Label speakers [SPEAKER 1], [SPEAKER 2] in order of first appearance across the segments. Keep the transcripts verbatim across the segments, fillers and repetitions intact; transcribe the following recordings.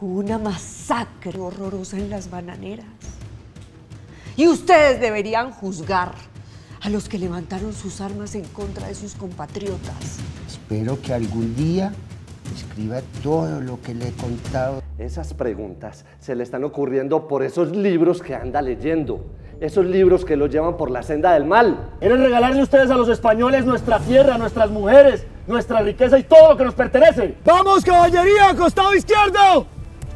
[SPEAKER 1] Hubo una masacre horrorosa en las bananeras. Y ustedes deberían juzgar a los que levantaron sus armas en contra de sus compatriotas.
[SPEAKER 2] Espero que algún día escriba todo lo que le he contado.
[SPEAKER 3] Esas preguntas se le están ocurriendo por esos libros que anda leyendo. Esos libros que lo llevan por la senda del mal.
[SPEAKER 4] Quieren regalarle ustedes a los españoles nuestra tierra, nuestras mujeres, nuestra riqueza y todo lo que nos pertenece. ¡Vamos, caballería! ¡Costado izquierdo!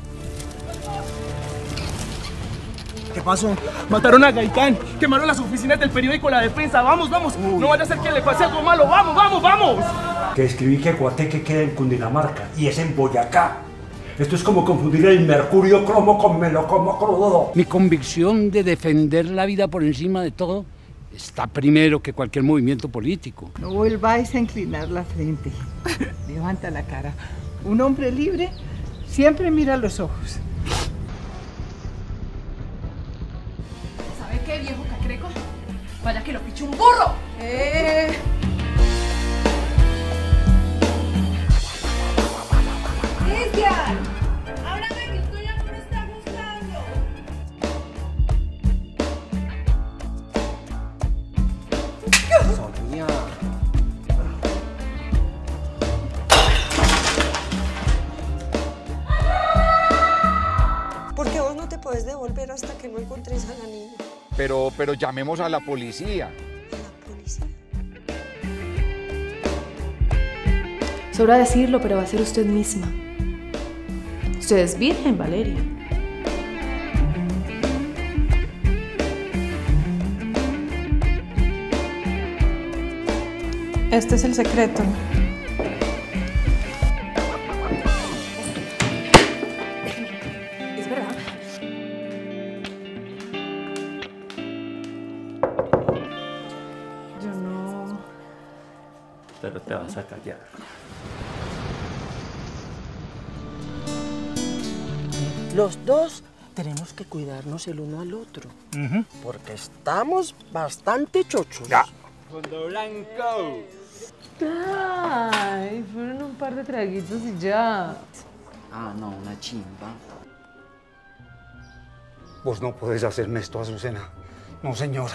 [SPEAKER 4] ¿Qué pasó? Mataron a Gaitán, quemaron las oficinas del periódico La Defensa. Vamos, vamos, Uy. No vaya a ser que le pase algo malo. Vamos, vamos, vamos.
[SPEAKER 5] Que escribí que Guateque queda en Cundinamarca y es en Boyacá. Esto es como confundir el mercurio cromo con melocomo crudo.
[SPEAKER 6] Mi convicción de defender la vida por encima de todo está primero que cualquier movimiento político.
[SPEAKER 7] No volváis a inclinar la frente. Levanta la cara. Un hombre libre siempre mira a los ojos.
[SPEAKER 8] ¿Sabe qué, viejo cacreco? Vaya que lo piche un burro. Eh... ¡Cristian! ¡Háblame que esto ya no me está gustando!
[SPEAKER 3] Sonia.
[SPEAKER 1] Porque vos no te podés devolver hasta que no encontres a la niña.
[SPEAKER 9] Pero, pero llamemos a la policía.
[SPEAKER 1] ¿La policía?
[SPEAKER 10] Sobra decirlo, pero va a ser usted misma. Usted es virgen, Valeria.
[SPEAKER 7] Este es el secreto.
[SPEAKER 10] Es verdad.
[SPEAKER 7] Yo no...
[SPEAKER 5] Pero te vas a callar.
[SPEAKER 2] Los dos tenemos que cuidarnos el uno al otro. Uh-huh. Porque estamos bastante chochos.
[SPEAKER 5] Ya.
[SPEAKER 4] Fondo blanco.
[SPEAKER 11] Ay, fueron un par de traguitos y ya.
[SPEAKER 12] Ah, no, una chimba.
[SPEAKER 6] Vos no podés hacerme esto, Azucena. No, señora.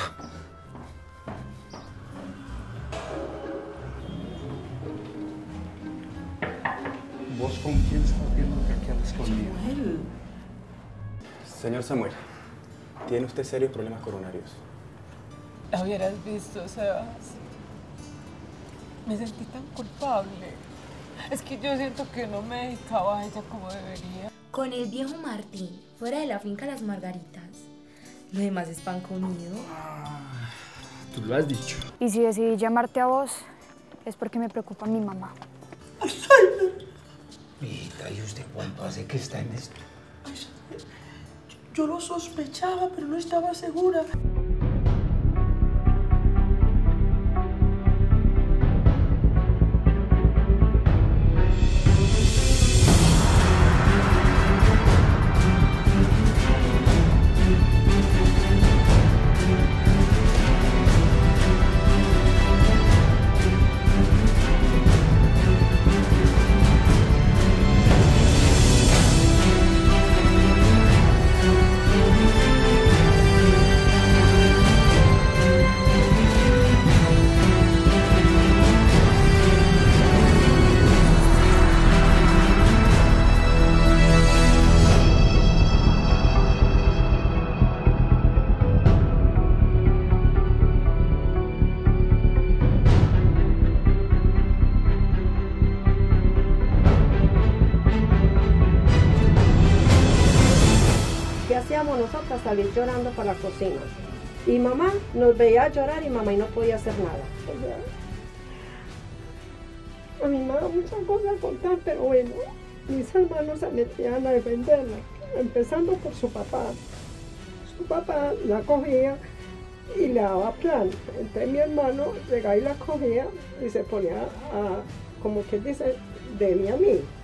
[SPEAKER 3] ¿Vos con quién estás viendo que aquí andas conmigo?
[SPEAKER 11] Samuel.
[SPEAKER 13] Señor Samuel, tiene usted serios problemas coronarios.
[SPEAKER 11] La hubieras visto, Sebas. Me sentí tan culpable. Es que yo siento que no me dedicaba a ella como debería.
[SPEAKER 14] Con el viejo Martín, fuera de la finca Las Margaritas. Lo demás es pan comido.
[SPEAKER 4] Ah, tú lo has dicho.
[SPEAKER 15] Y si decidí llamarte a vos, es porque me preocupa mi mamá.
[SPEAKER 6] Hijita, ¿y usted cuánto hace que está en esto?
[SPEAKER 7] Yo lo sospechaba, pero no estaba segura.
[SPEAKER 16] ¿Qué hacíamos nosotras? Salir llorando para la cocina. Y mamá nos veía llorar y mamá y no podía hacer nada. O sea, a mí me da muchas cosas contar, pero bueno, mis hermanos se metían a defenderla, empezando por su papá. Su papá la cogía y le daba plan. Entonces mi hermano llegaba y la cogía y se ponía a, como que dice, de mí a mí.